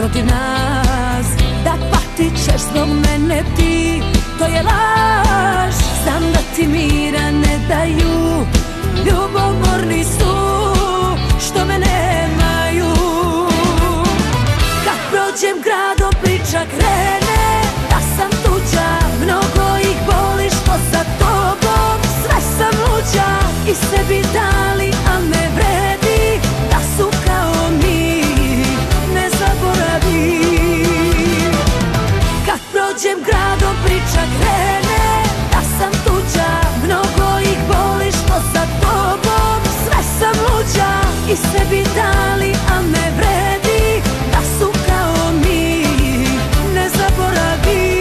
protiv nas. Da patit ćeš zbog mene ti, to je laž. Znam da ti mira ne daju, ljubomorni su što me nemaju. Kad prođem gradom priča krene, da sam tuđa, mnogo ih boli što za tobom sve sam luđa. I sebi dali, al ne vredi, da su kao mi, ne zaboravi. Kad prođem gradom priča krene, da sam tuđa, mnogo ih boli što za tobom sve sam luđa. I sebi dali, al ne vredi, da su kao mi, ne zaboravi.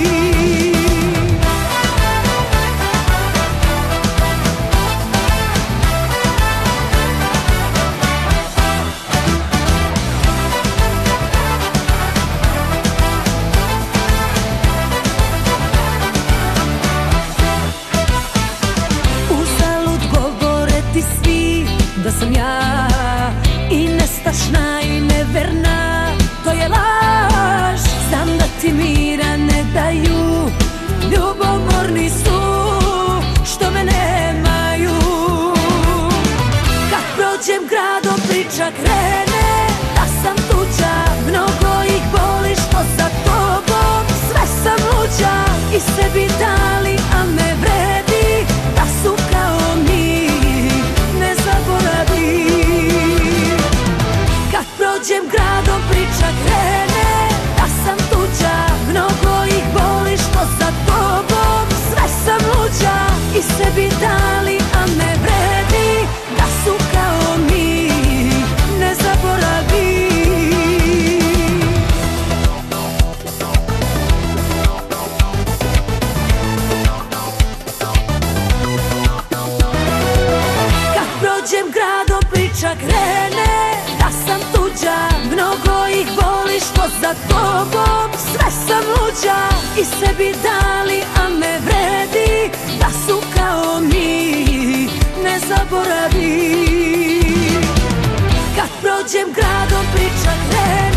Da sam ja i nestašna i neverna, to je laž. Znam da ti mira ne daju, ljubomorni su što me nemaju. Kad prođem gradom priča krene, da sam tuđa, mnogo ih boli što za tobom sve sam luđa. I sebi dali, al ne vredi, da su kao mi, ne zaboravi. Kad prođem gradom priča krene, da sam tuđa, mnogo ih boli što za tobom sve sam luđa. I sebi dali, al ne vredi, da su kao mi, ne zaboravi. Kad prođem gradom priča krene, da sam tuđa, mnogo ih boli što za tobom sve sam luđa. I sebi dali, al ne vredi, da su kao mi, ne zaboravi. Kad prođem gradom priča krene,